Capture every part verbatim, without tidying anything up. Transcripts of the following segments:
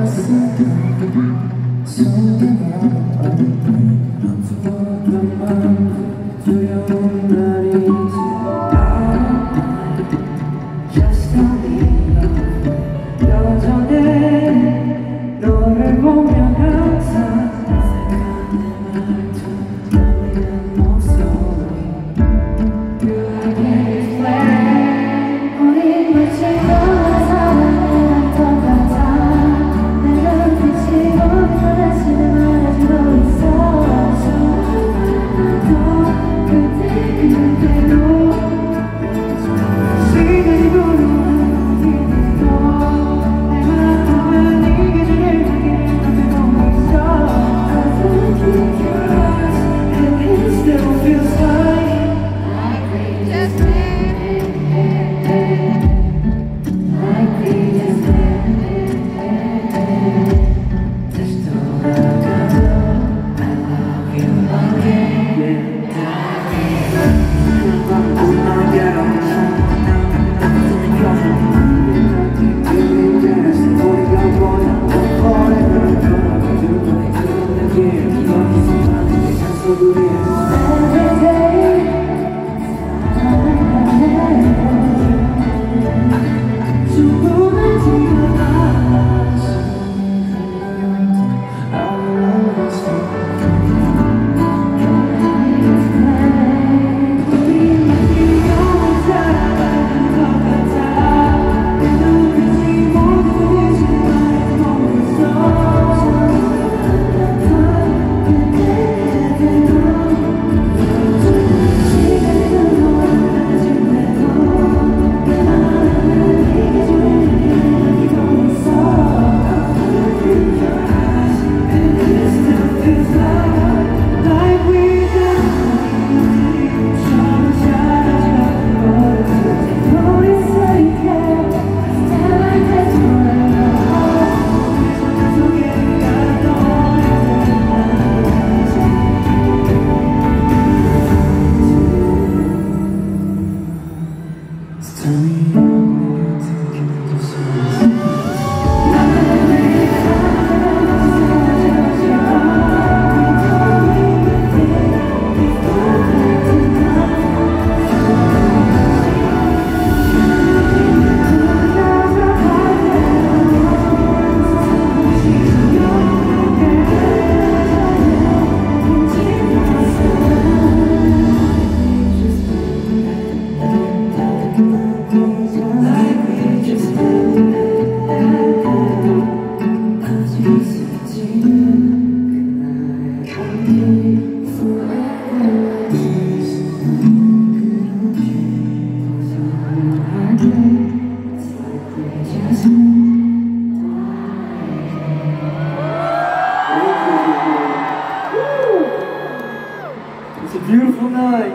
It's a beautiful night.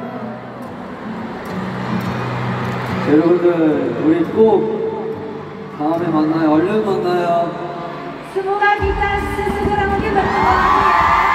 여러분들 우리 꼭 다음에 만나요. 얼른 만나요. Semoga kita segera mungkin bertemu.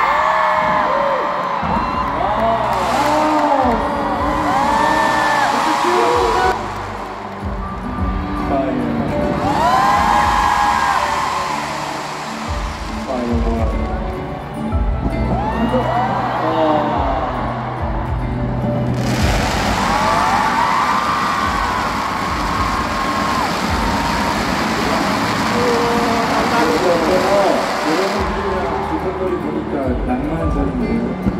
여러분들이랑 주선거리 보니까 낭만적이네요.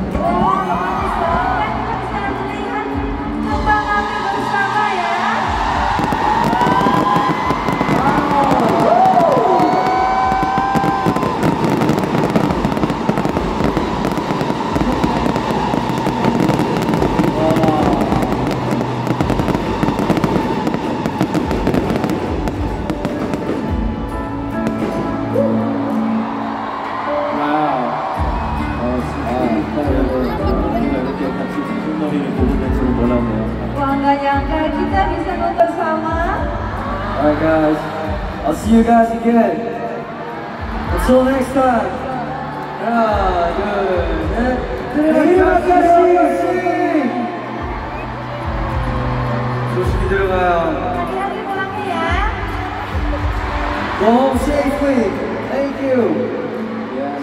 Wah, nggak nyangka kita bisa nonton bersama. Alright guys, I'll see you guys again. Until next time. 하나, 둘, 셋. terima kasih. 조심히 들어가요. Hati-hati pulangnya ya. Go home safely. Thank you. Yes.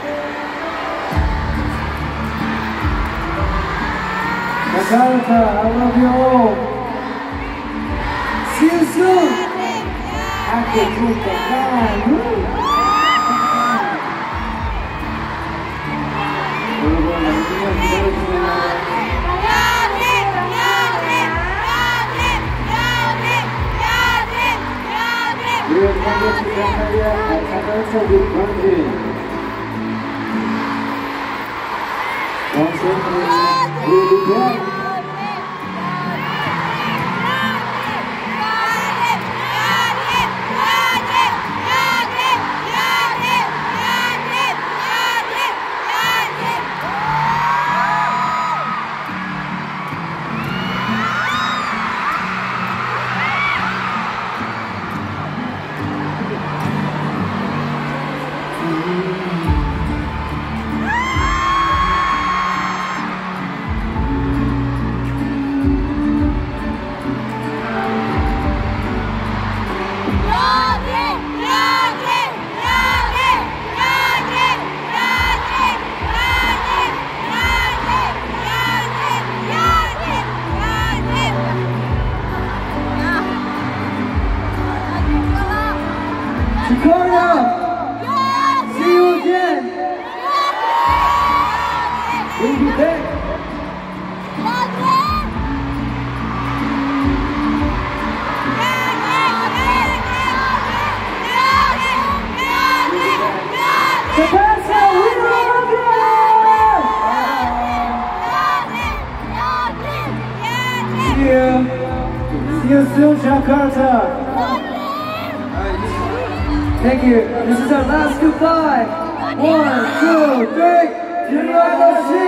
Jakarta, I love you all. See you soon. Aku jumpa kamu. 여러분 남기만 기다려주세요. 우리의 콘서트 장면이야. 자동차 빅콘지. 원스테이지 우리 Jakarta! See you again! We'll be back! Jakarta, we love you! See you! See you soon, Jakarta! Thank you. This is our last goodbye. One, two, three. Terima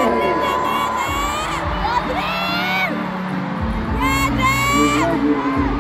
kasih. We love you.